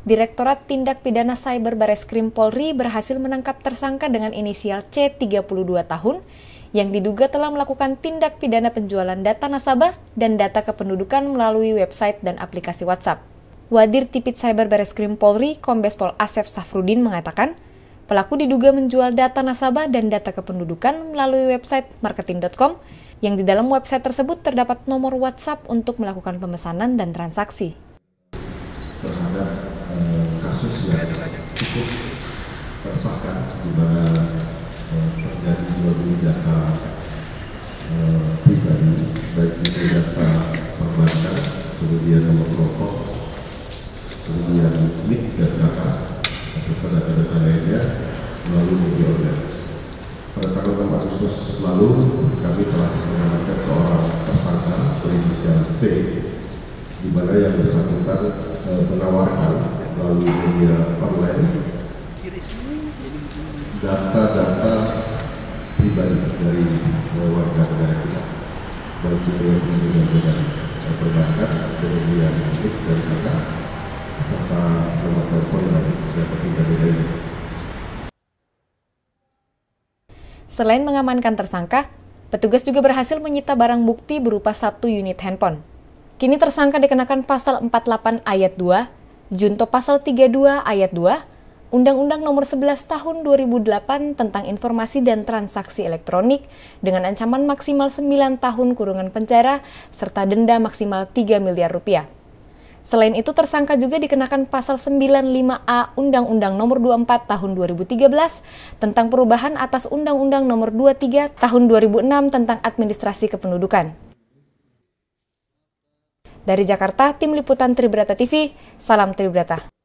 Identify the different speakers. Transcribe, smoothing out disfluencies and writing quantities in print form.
Speaker 1: Direktorat Tindak Pidana Cyber Bareskrim Polri berhasil menangkap tersangka dengan inisial C 32 tahun yang diduga telah melakukan tindak pidana penjualan data nasabah dan data kependudukan melalui website dan aplikasi WhatsApp. Wadir Tipit Cyber Bareskrim Polri, Kombes Pol Asef Safrudin mengatakan, pelaku diduga menjual data nasabah dan data kependudukan melalui website marketing.com yang di dalam website tersebut terdapat nomor WhatsApp untuk melakukan pemesanan dan transaksi.
Speaker 2: Terhadap kasus yang cukup resahkan di mana terjadi jual beli data pribadi, baik itu data perbankan, kemudian nomor telepon, kemudian NIK dan KK, serta data-data lainnya melalui media online. Pada tanggal 6 Agustus lalu, kami telah mengamankan seorang tersangka berinisial C, di mana yang bersangkutan menawarkan melalui media online data-data pribadi dari warga negara kita, baik itu yang berhubungan dengan perbankan, kemudian NIK dan KK, serta nomor telepon dan data pribadi lainnya.
Speaker 1: Selain mengamankan tersangka, petugas juga berhasil menyita barang bukti berupa 1 unit handphone. Kini tersangka dikenakan pasal 48 ayat 2, junto pasal 32 ayat 2, Undang-Undang Nomor 11 Tahun 2008 tentang Informasi dan Transaksi Elektronik dengan ancaman maksimal 9 tahun kurungan penjara serta denda maksimal 3 miliar rupiah. Selain itu, tersangka juga dikenakan pasal 95A Undang-Undang Nomor 24 Tahun 2013 tentang perubahan atas Undang-Undang Nomor 23 Tahun 2006 tentang Administrasi Kependudukan. Dari Jakarta, Tim Liputan Tribrata TV, salam Tribrata.